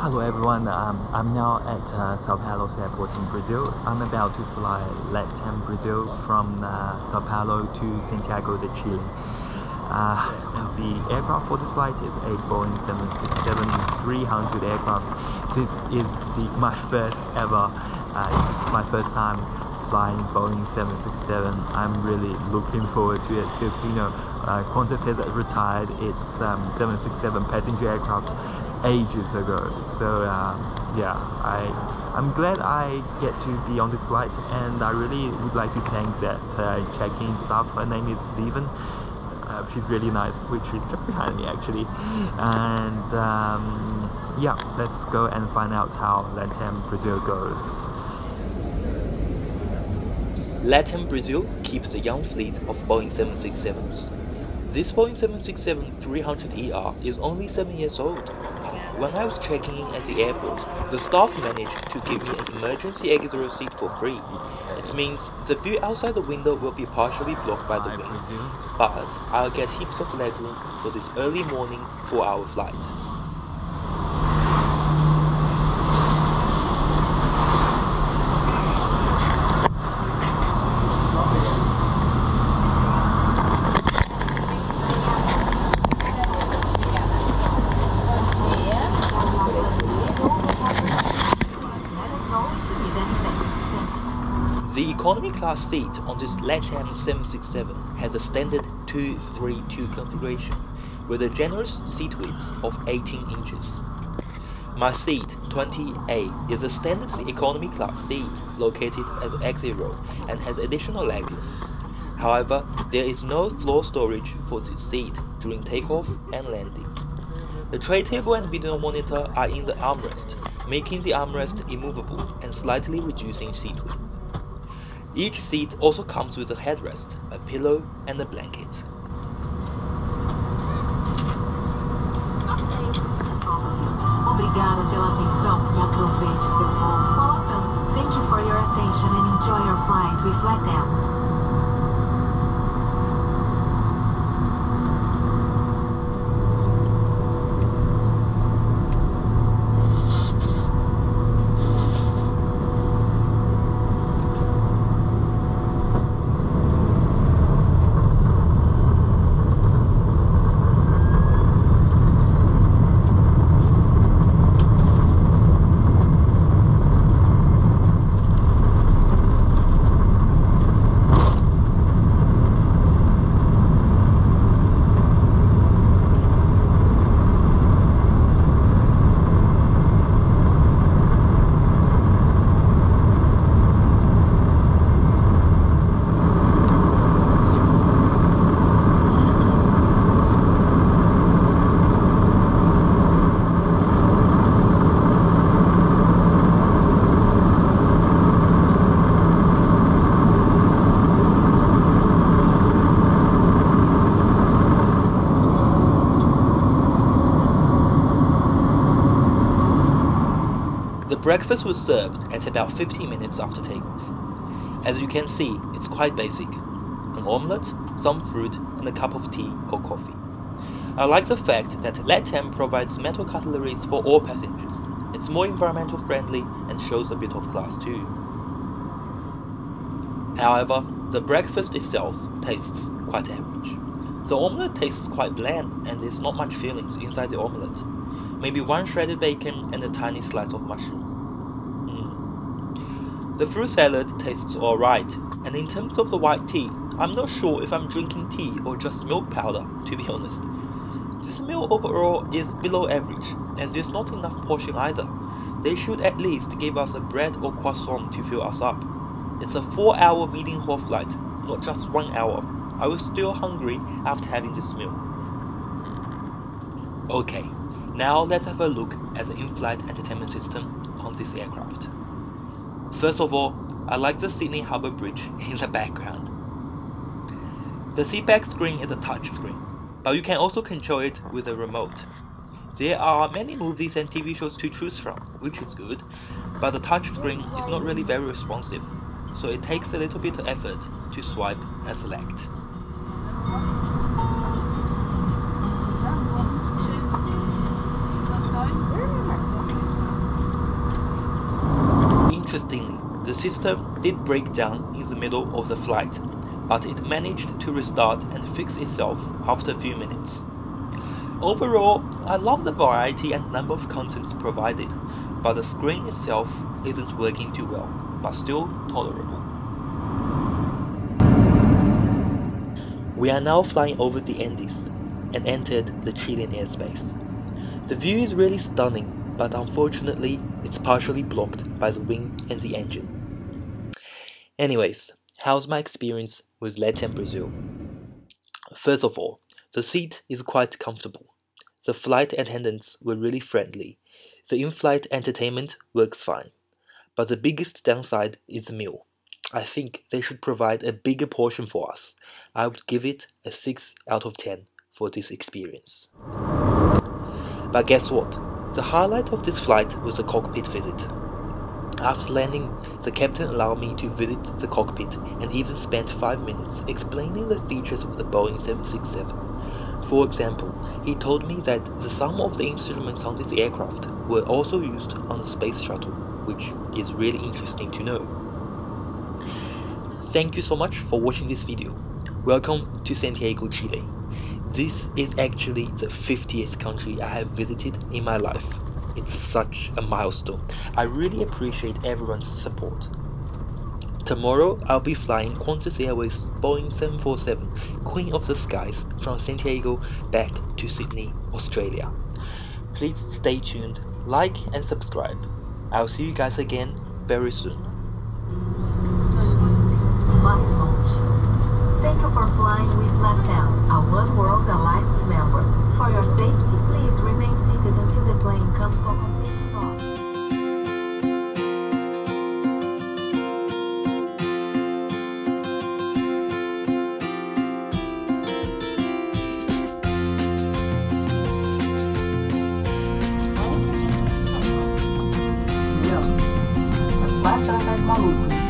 Hello everyone, I'm now at Sao Paulo airport in Brazil. I'm about to fly LATAM Brazil from Sao Paulo to Santiago de Chile. The aircraft for this flight is a Boeing 767-300 aircraft. This is my first ever, this is my first time flying Boeing 767. I'm really looking forward to it because, Qantas has retired its 767 passenger aircraft ages ago. So yeah, I'm glad I get to be on this flight, and I really would like to thank that check-in staff. Her name is Vivian. She's really nice, which is just behind me actually. And yeah, let's go and find out how LATAM Brazil goes. LATAM Brazil keeps a young fleet of Boeing 767s. This Boeing 767-300ER is only 7 years old. When I was checking in at the airport, the staff managed to give me an emergency exit row seat for free. It means the view outside the window will be partially blocked by the wind, but I'll get heaps of legroom for this early morning 4-hour flight. The economy class seat on this LATAM 767 has a standard 232 configuration with a generous seat width of 18 inches. My seat 20A is a standard economy class seat located at the exit row and has additional legroom. However, there is no floor storage for this seat during takeoff and landing. The tray table and video monitor are in the armrest, making the armrest immovable and slightly reducing seat width. Each seat also comes with a headrest, a pillow, and a blanket. Obrigada pela atenção e aproveite seu voo. Welcome. Thank you for your attention and enjoy your flight with LATAM. The breakfast was served at about 15 minutes after takeoff. As you can see, it's quite basic. An omelette, some fruit, and a cup of tea or coffee. I like the fact that LATAM provides metal cutleries for all passengers. It's more environmental friendly and shows a bit of class too. However, the breakfast itself tastes quite average. The omelette tastes quite bland and there's not much fillings inside the omelette. Maybe one shredded bacon and a tiny slice of mushroom. The fruit salad tastes alright, and in terms of the white tea, I'm not sure if I'm drinking tea or just milk powder, to be honest. This meal overall is below average, and there's not enough portion either. They should at least give us a bread or croissant to fill us up. It's a 4-hour medium haul flight, not just 1 hour. I was still hungry after having this meal. Okay, now let's have a look at the in-flight entertainment system on this aircraft. First of all, I like the Sydney Harbour Bridge in the background. The seatback screen is a touch screen, but you can also control it with a remote. There are many movies and TV shows to choose from, which is good, but the touch screen is not really very responsive, so it takes a little bit of effort to swipe and select. Interestingly, the system did break down in the middle of the flight, but it managed to restart and fix itself after a few minutes. Overall, I love the variety and number of contents provided, but the screen itself isn't working too well, but still tolerable. We are now flying over the Andes and entered the Chilean airspace. The view is really stunning, but unfortunately it's partially blocked by the wing and the engine. Anyways, how's my experience with LATAM Brasil? First of all, the seat is quite comfortable. The flight attendants were really friendly. The in-flight entertainment works fine. But the biggest downside is the meal. I think they should provide a bigger portion for us. I would give it a 6 out of 10 for this experience. But guess what? The highlight of this flight was the cockpit visit. After landing, the captain allowed me to visit the cockpit and even spent 5 minutes explaining the features of the Boeing 767. For example, he told me that some of the instruments on this aircraft were also used on the space shuttle, which is really interesting to know. Thank you so much for watching this video. Welcome to Santiago, Chile. This is actually the 50th country I have visited in my life. It's such a milestone. I really appreciate everyone's support. Tomorrow I'll be flying Qantas Airways Boeing 747 Queen of the Skies from Santiago back to Sydney, Australia. Please stay tuned, like and subscribe. I'll see you guys again very soon. Thank you for flying with LATAM, a One World Alliance member. For your safety, please remain seated until the plane comes to a complete stop. Basta maluco.